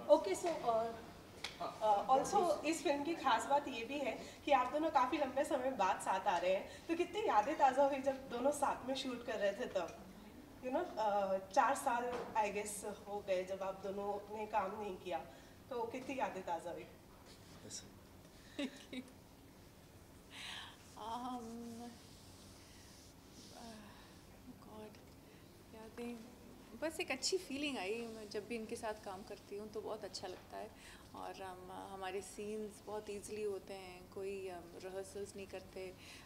Okay so also इस film की खास बात ये भी है कि आप दोनों काफ़ी लंबे समय बाद साथ आ रहे हैं, तो कितनी यादें ताज़ा हुई जब दोनों साथ में शूट कर रहे थे तब। 4 साल आई गेस हो गए जब आप दोनों ने काम नहीं किया, तो कितनी यादें ताज़ा हुई। um, गॉड, यादें, बस एक अच्छी फीलिंग आई। मैं जब भी इनके साथ काम करती हूँ तो बहुत अच्छा लगता है। और हमारे सीन्स बहुत इजीली होते हैं, कोई रिहर्सल्स नहीं करते,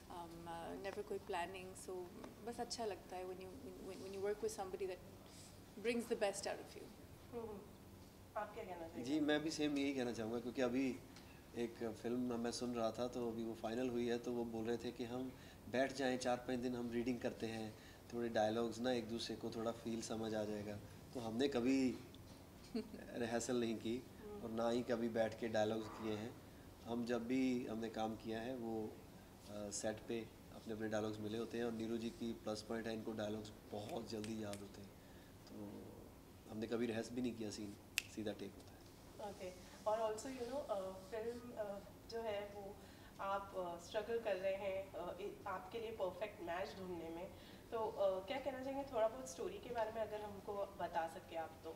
नेवर कोई प्लानिंग। सो बस अच्छा लगता है when you work with somebody that brings the best out of you. आप क्या कहना जी, चाहिए? मैं भी सेम यही कहना चाहूँगा, क्योंकि अभी एक फिल्म मैं सुन रहा था, तो अभी वो फाइनल हुई है, तो वो बोल रहे थे कि हम बैठ जाएं 4-5 दिन, हम रीडिंग करते हैं थोड़े डायलॉग्स ना, एक दूसरे को थोड़ा फील समझ आ जाएगा। तो हमने कभी रिहर्सल नहीं की और ना ही कभी बैठ के डायलॉग्स किए हैं। हम जब भी हमने काम किया है वो सेट पे अपने अपने डायलॉग्स मिले होते हैं, और नीरू जी की प्लस पॉइंट है, इनको डायलॉग्स बहुत जल्दी याद होते हैं। तो हमने कभी रिहर्स भी नहीं किया, सीन सीधा टेक होता है। ओके। और ऑल्सो फिल्म जो है वो आप स्ट्रगल कर रहे हैं आपके लिए परफेक्ट मैच ढूंढने में, तो क्या कहना चाहेंगे थोड़ा बहुत स्टोरी के बारे में अगर हमको बता सके आप तो।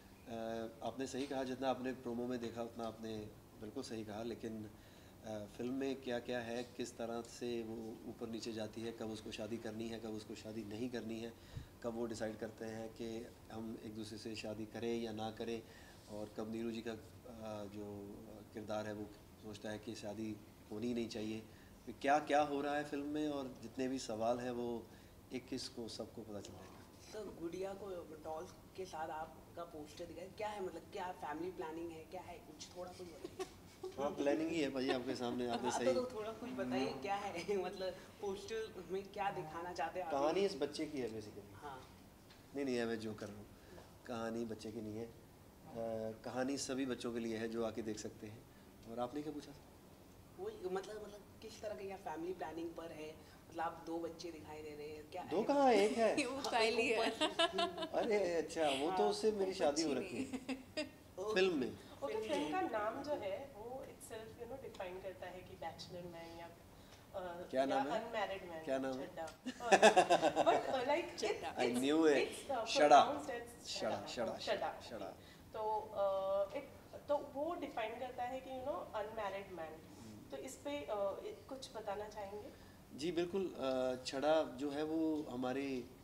आपने सही कहा, जितना आपने प्रोमो में देखा उतना आपने बिल्कुल सही कहा, लेकिन फिल्म में क्या क्या है, किस तरह से वो ऊपर नीचे जाती है, कब उसको शादी करनी है, कब उसको शादी नहीं करनी है, कब वो डिसाइड करते हैं कि हम एक दूसरे से शादी करें या ना करें, और कब नीरू जी का जो किरदार है वो सोचता है कि शादी होनी नहीं चाहिए। फिर क्या क्या हो रहा है फिल्म में, और जितने भी सवाल हैं वो 21 को सबको पता चल जाएगा। तो गुड़िया को डॉल्स के साथ आपका पोस्टर दिखा है, क्या है, मतलब क्या फैमिली प्लानिंग है, क्या है, कुछ थोड़ा कुछ बताइए। हाँ, प्लानिंग ही है भाई, आपके सामने आपने हाँ, सही। तो थोड़ा कुछ बताइए क्या है, मतलब पोस्टर में क्या दिखाना चाहते हैं आप? कहानी इस बच्चे की है बेसिकली। हाँ। नहीं नहीं है, मैं जो कर रहा हूँ, कहानी बच्चे की नहीं है। कहानी सभी बच्चों के लिए है जो आके देख सकते हैं। और आपने क्या पूछा था? वो मतलब किस तरह का यहाँ फैमिली प्लानिंग पर है, मतलब आप 2 बच्चे दिखाई दे रहे हैं, क्या दो है? कहाँ, एक है। वो काइली है। अरे अच्छा, वो तो उससे मेरी शादी हो रखी है फिल्म में। ओके, फिल्म का नाम जो है वो इटसेल्फ डिफाइन करता है कि बैचलर मैन या क्या नाम है? Unmarried man. क्या नाम है? But like I knew it. Shada. Shada. Shada. तो तो वो डिफाइन करता है कि अनमैरिड मैन। तो इस पे कुछ बताना चाहेंगे? जी बिल्कुल। छड़ा जो है वो हमारे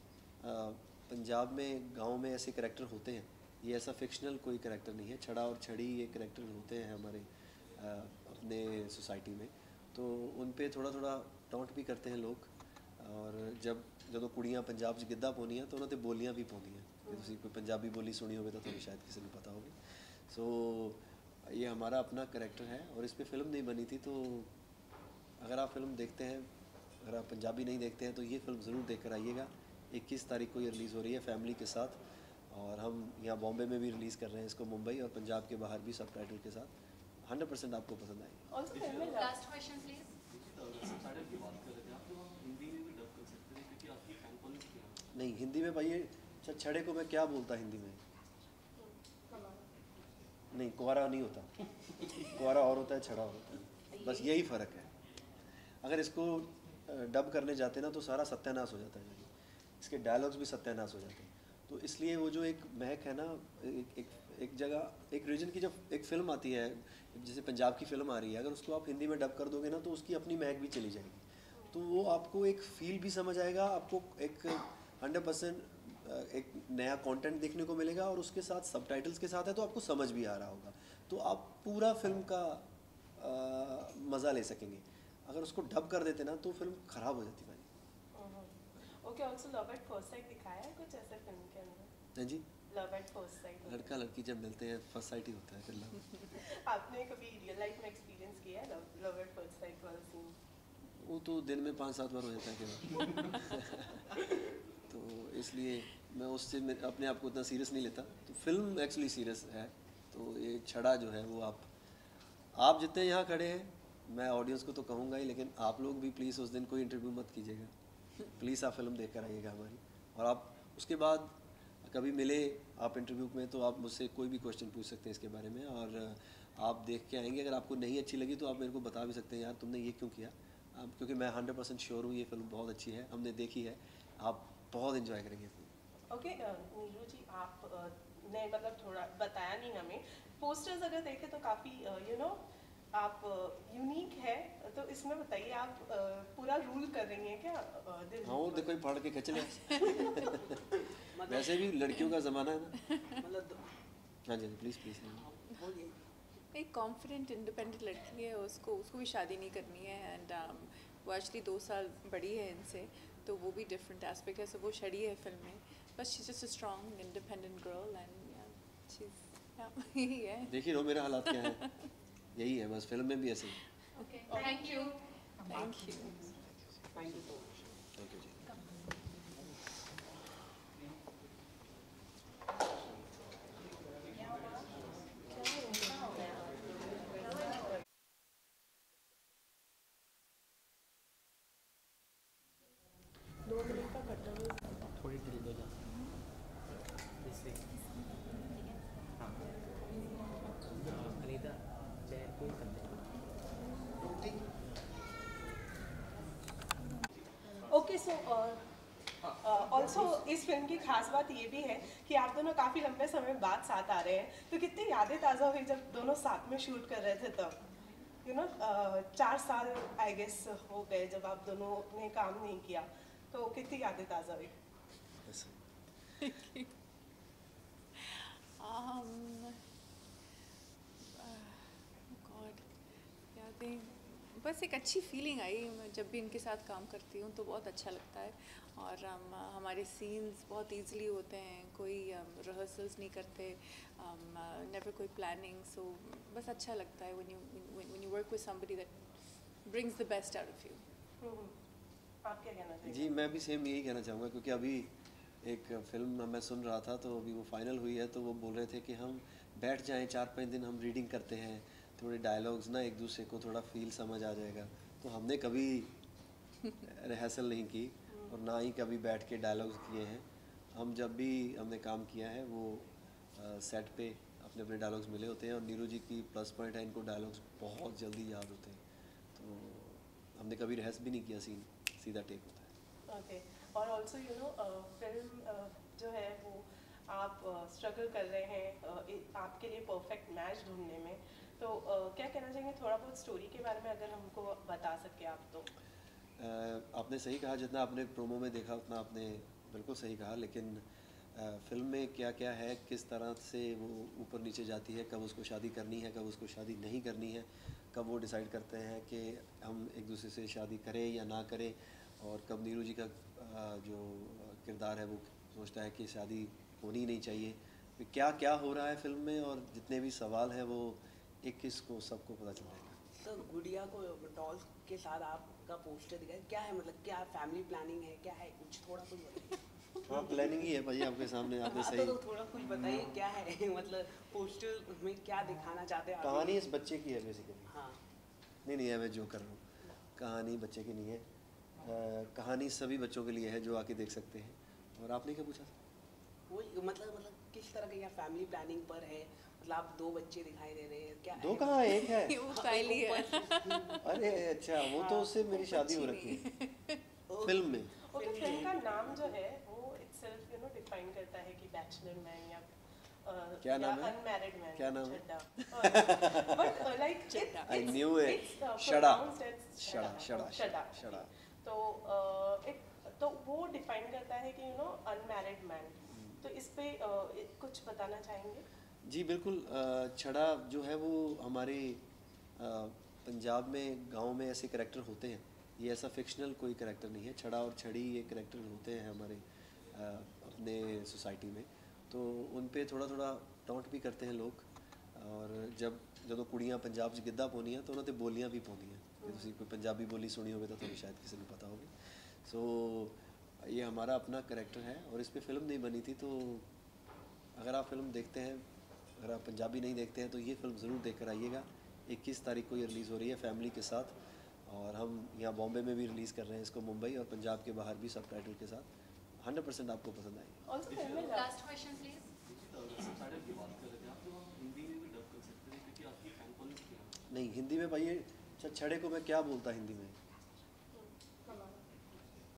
पंजाब में गांव में ऐसे करैक्टर होते हैं। ये ऐसा फिक्शनल कोई करैक्टर नहीं है। छड़ा और छड़ी ये करैक्टर होते हैं हमारे अपने सोसाइटी में। तो उन पे थोड़ा थोड़ा टॉन्ट भी करते हैं लोग। और जब ਜਦੋਂ ਕੁੜੀਆਂ पंजाब 'ਚ ਗਿੱਧਾ ਪਾਉਂਦੀਆਂ तो उन्होंने बोलियां भी ਪਾਉਂਦੀਆਂ। ਜੇ ਤੁਸੀਂ कोई पंजाबी बोली सुनी होगी तो थोड़ी शायद किसी को पता होगी। सो ये हमारा अपना करैक्टर है और इस पर फिल्म नहीं बनी थी। तो अगर आप फिल्म देखते हैं, अगर आप पंजाबी नहीं देखते हैं तो ये फिल्म ज़रूर देख कर आइएगा। 21 तारीख को ये रिलीज़ हो रही है फैमिली के साथ। और हम यहाँ बॉम्बे में भी रिलीज़ कर रहे हैं इसको, मुंबई और पंजाब के बाहर भी सब टाइटल के साथ। 100% आपको पसंद आएगी। ऑल्सो फिल्म में लास्ट क्वेश्चन प्लीज। नहीं, हिंदी में भाई छड़े को मैं क्या बोलता हिंदी में? नहीं, कुंवारा नहीं होता। कुंवारा और होता है, छड़ा और होता है, बस यही फ़र्क है। अगर इसको डब करने जाते ना तो सारा सत्यानाश हो जाता है। इसके डायलॉग्स भी सत्यानाश हो जाते हैं। तो इसलिए वो जो एक महक है ना, एक जगह एक रीजन की जब एक फ़िल्म आती है, जैसे पंजाब की फ़िल्म आ रही है, अगर उसको आप हिंदी में डब कर दोगे ना तो उसकी अपनी महक भी चली जाएगी। तो वो आपको एक फ़ील भी समझ आएगा, आपको एक 100% एक नया कंटेंट देखने को मिलेगा और उसके साथ सबटाइटल्स के साथ है तो आपको समझ भी आ रहा होगा। तो आप पूरा फिल्म का मज़ा ले सकेंगे। अगर उसको डब कर देते ना तो फिल्म ख़राब हो जाती भाई। Okay, also love at first sight दिखाया है कुछ ऐसे फिल्म के अंदर? हाँ जी, लव एट फर्स्ट साइट लड़का लड़की जब मिलते हैं फर्स्ट साइट ही होता है फिर लव। आपने कभी रियल लाइफ में एक्सपीरियंस किया है लव एट फर्स्ट साइट वाला सीन? वो तो दिन में 5-7 बार हो जाता है केवल। तो इसलिए मैं उससे अपने आप को उतना सीरियस नहीं लेता। तो फिल्म एक्चुअली सीरियस है। तो ये छड़ा जो है वो आप जितने यहाँ खड़े हैं, मैं ऑडियंस को तो कहूँगा ही, लेकिन आप लोग भी प्लीज़ उस दिन कोई इंटरव्यू मत कीजिएगा। प्लीज़ आप फिल्म देख कर आइएगा हमारी। और आप उसके बाद कभी मिले आप इंटरव्यू में तो आप मुझसे कोई भी क्वेश्चन पूछ सकते हैं इसके बारे में, और आप देख के आएंगे। अगर आपको नहीं अच्छी लगी तो आप मेरे को बता भी सकते हैं, यार तुमने ये क्यों किया। क्योंकि मैं 100% श्योर हूँ ये फिल्म बहुत अच्छी है, हमने देखी है, आप बहुत इन्जॉय करेंगे फिल्म। ओके नीरू जी, आप ने मतलब थोड़ा बताया नहीं हमें, पोस्टर्स अगर देखें तो काफ़ी आप यूनिक है, तो इसमें बताइए आप पूरा रूल कर रही हैं क्या दिल? हाँ, और देखो ये फाड़ के खींच ले। मतलब वैसे भी लड़कियों का ज़माना है ना। मतलब हाँ जी प्लीज़ प्लीज़। बोलिए। एक कॉन्फिडेंट इंडिपेंडेंट लड़की है, उसको भी शादी नहीं करनी है। एंड वो एक्चुअली 2 साल बड़ी है इनसे, तो वो भी डिफरेंट एस्पेक्ट है। सो वो छड़ी है फिल्म में, बस she just a strong independent girl and she यही है। देख ही रहो मेरा हालात क्या है, यही है बस, फिल्म में भी ऐसे ही। Okay, thank you. Thank you. Thank you so much. Thank you जी। थोड़ी ढील दो जा इससे। हाँ अनीता चेयर पे कर दे। ओके सो ऑल्सो इस फिल्म की खास बात ये भी है कि आप दोनों काफ़ी लंबे समय बाद साथ आ रहे हैं, तो कितनी यादें ताज़ा हुई जब दोनों साथ में शूट कर रहे थे तब। 4 साल आई गेस हो गए जब आप दोनों ने काम नहीं किया, तो कितनी यादें ताज़ा हुई? ऐसे। गॉड, यादें, बस एक अच्छी फीलिंग आई। मैं जब भी इनके साथ काम करती हूँ तो बहुत अच्छा लगता है। और हमारे सीन्स बहुत इजीली होते हैं, कोई रिहर्सल्स नहीं करते, नेवर कोई प्लानिंग। सो बस अच्छा लगता है when you work with somebody that brings the best out of you. आप क्या कहना चाहिए? जी मैं भी सेम यही कहना चाहूँगा, क्योंकि अभी एक फिल्म मैं सुन रहा था तो अभी वो फाइनल हुई है, तो वो बोल रहे थे कि हम बैठ जाएं 4-5 दिन, हम रीडिंग करते हैं, थोड़े डायलॉग्स ना एक दूसरे को थोड़ा फील समझ आ जाएगा। तो हमने कभी रिहर्सल नहीं की और ना ही कभी बैठ के डायलॉग्स किए हैं। हम जब भी हमने काम किया है वो सेट पे अपने अपने डायलॉग्स मिले होते हैं, और नीरू जी की प्लस पॉइंट है, इनको डायलॉग्स बहुत जल्दी याद होते हैं। तो हमने कभी रिहर्स भी नहीं किया, सीन सीधा टेक होता है। ओके, और ऑल्सो फिल्म जो है वो आप स्ट्रगल कर रहे हैं आपके लिए परफेक्ट मैच ढूंढने में, तो क्या कहना चाहेंगे थोड़ा बहुत स्टोरी के बारे में अगर हमको बता सके आप तो? आपने सही कहा, जितना आपने प्रोमो में देखा उतना आपने बिल्कुल सही कहा, लेकिन फिल्म में क्या क्या है, किस तरह से वो ऊपर नीचे जाती है, कब उसको शादी करनी है, कब उसको शादी नहीं करनी है, कब वो डिसाइड करते हैं कि हम एक दूसरे से शादी करें या ना करें, और कब नीरू जी का जो किरदार है वो सोचता है कि शादी होनी ही नहीं चाहिए। तो क्या क्या हो रहा है फिल्म में, और जितने भी सवाल हैं वो 21 को सबको पता चल जाएगा। तो गुड़िया को डॉल के साथ आपका पोस्टर दिखा है, क्या है मतलब, क्या फैमिली प्लानिंग है, क्या है, कुछ थोड़ा कुछ बताइए। हाँ प्लानिंग ही है भाई, आपके सामने आपने हाँ, सही। तो थोड़ा कुछ बताइए क्या है मतलब पोस्टर में क्या दिखाना चाहते हैं आप? कहानी इस बच्चे की है बेसिकली। हाँ नहीं नहीं है, मैं जो कर रहा हूँ, कहानी बच्चे की नहीं है। कहानी सभी बच्चों के लिए है जो आके देख सकते हैं। और आपने क्या पूछा था? वही मतलब किस तरह का, या फैमिली प्लानिंग पर है, मतलब आप 2 बच्चे दिखाई दे रहे हैं, क्या दो है? कहाँ, एक है। वो काइली है। अरे अच्छा, वो तो उससे मेरी शादी हो रखी है फिल्म में। ओके, फिल्म का नाम जो है वो इटसेल्फ डिफाइन करता है कि बैचलर मैन या क्या नाम है? Unmarried man. क्या नाम है? But like I knew it. शड़ा शड़ा शड़ा शड़ा। तो वो डिफाइन करता है कि अनमैरिड मैन। तो इस पे कुछ बताना चाहेंगे? जी बिल्कुल। छड़ा जो है वो हमारे पंजाब में गांव में ऐसे कैरेक्टर होते हैं, ये ऐसा फिक्शनल कोई कैरेक्टर नहीं है। छड़ा और छड़ी ये कैरेक्टर होते हैं हमारे अपने सोसाइटी में, तो उन पे थोड़ा थोड़ा टॉन्ट भी करते हैं लोग। और ਜਦੋਂ ਕੁੜੀਆਂ पंजाब 'ਚ ਗਿੱਧਾ ਪਾਉਂਦੀਆਂ ਤਾਂ ਉਹਨਾਂ 'ਤੇ ਬੋਲੀਆਂ भी ਪਾਉਂਦੀਆਂ। ਜੇ ਤੁਸੀਂ कोई पंजाबी बोली सुनी होगी तो ਤੁਹਾਨੂੰ शायद किसी को पता होगी। सो ये हमारा अपना कैरेक्टर है और इस पर फिल्म नहीं बनी थी। तो अगर आप फिल्म देखते हैं, अगर आप पंजाबी नहीं देखते हैं तो ये फिल्म ज़रूर देख कर आइएगा। 21 तारीख को ये रिलीज़ हो रही है फैमिली के साथ, और हम यहाँ बॉम्बे में भी रिलीज़ कर रहे हैं इसको, मुंबई और पंजाब के बाहर भी सबटाइटल के साथ। 100% आपको पसंद आएगी। ऑल्सो फिल्म में लास्ट क्वेश्चन प्लीज। सबटाइटल की बात कर रहे थे आप, तो आप हिंदी में भी डब कर सकते थे क्योंकि आपकी फैन फॉलोइंग क्या है? नहीं, हिंदी में भाई छड़े को मैं क्या बोलता हिंदी में,